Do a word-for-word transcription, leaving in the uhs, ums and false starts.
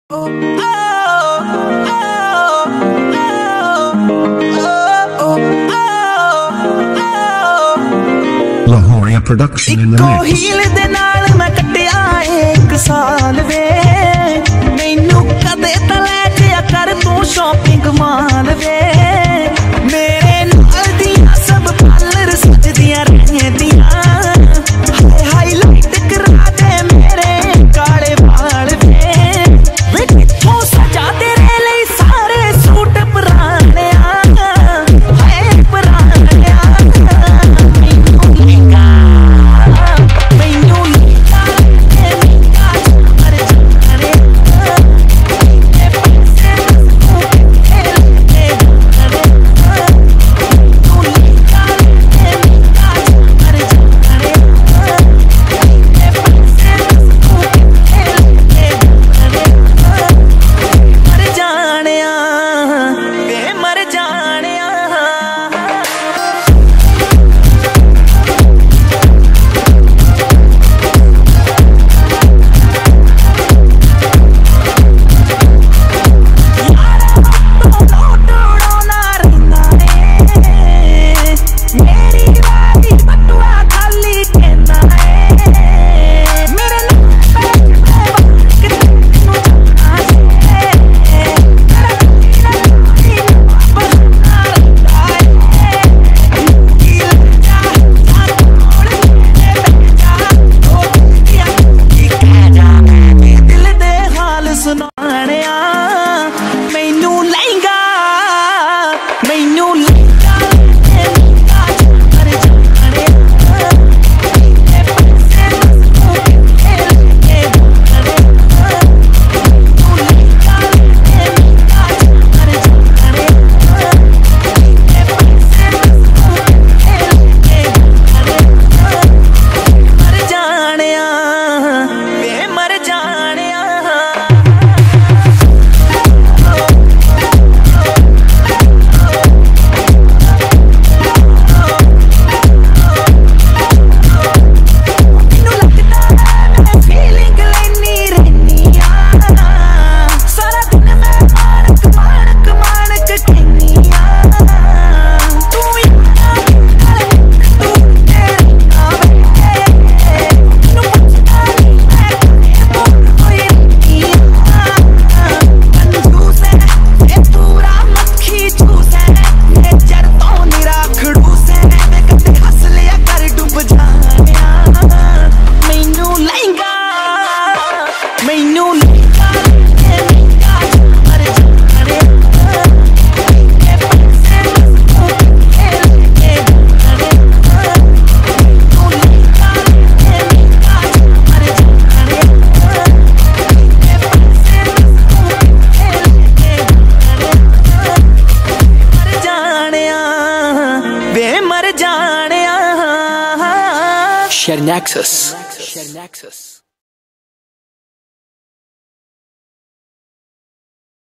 Lahoria production in the mix. Heel दे नाल मैं कटिया एक साल वे मैनू कदे तले जिया कर तू शॉपिंग माल वे मेरे नाल दियां सब पार्लर सजदियां रहदियां हाय हाईलाइट करा दे मेरे काले वाल वे वे किथों सजा तेरे लिए सारे सूट पुराने हाय पुराने Share Nexus. Share Nexus.